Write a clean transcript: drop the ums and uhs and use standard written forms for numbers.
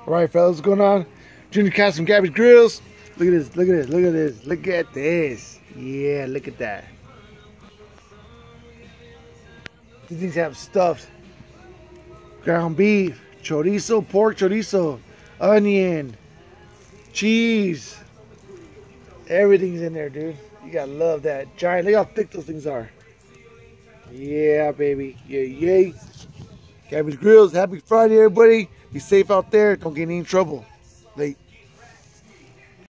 Alright, fellas, what's going on? Junior Cast from GABBYS Grills. Look at this, look at this, look at this, look at this. Yeah, look at that. These things have stuffed ground beef, chorizo, pork chorizo, onion, cheese. Everything's in there, dude. You gotta love that. Giant, look how thick those things are. Yeah, baby. Yay. GABBYS Grills. Happy Friday, everybody. Be safe out there. Don't get in any trouble. Late.